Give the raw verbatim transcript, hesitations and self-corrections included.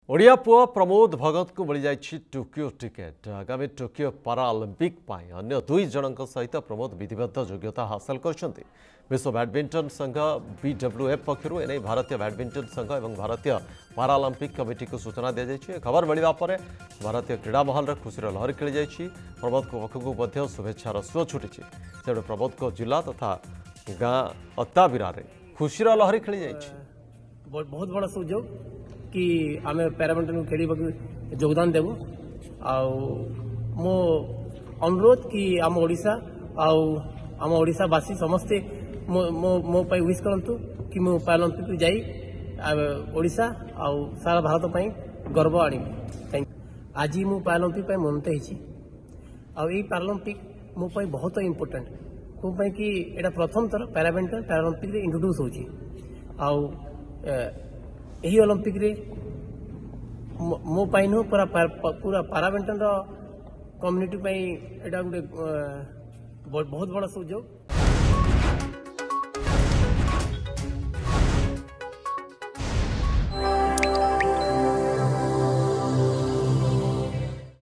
ओडिया पुआ प्रमोद भगत को मिल जाइछि टोकियो टिकेट। आगामी टोकियो पारालिम्पिक पाई अन्य दुई जनक सहित प्रमोद विधिवत योग्यता हासिल करछन्ति। विश्व बैडमिंटन संघ बीडब्ल्यूएफ पक्षरु एने भारतीय बैडमिंटन संघ और भारतीय पारालिम्पिक कमिटी को सूचना दी जाइछि। खबर मिलवा पर भारतीय क्रीड़ा महल रे खुशीर लहरी खेली जाइछि। प्रमोद को पक्षकु मध्य शुभेच्छार सुଅ छुटिछि। सेबडे प्रमोद को जिला तथा गाँ अत्ताबिरा रे खुशीर लहरी खेली जाइछि। बहुत बड़ा सुजोग कि आम पैरामिंटन को खेल योगदान देव मो अनुरोध कि आम ओडिशा आम ओडिशावासी समस्ते मो मो मो विश करंतु कि मो पैरालंपिक जाई ओडिशा आउ सारा भारत पाई गर्व आनी। आज मु पैरालंपिक मनते ही पैरालंपिक मो पाई बहुत इंपोर्टेंट कौन कि एटा प्रथम थर पैरामिंटन पैरालंपिक इंट्रोड्यूस होची आउ यही ओलंपिक रे मो पाई नु पूरा पूरा पैरामिंटन कम्युनिटी पाई एटा गोटे बहुत बड़ा सुजोग।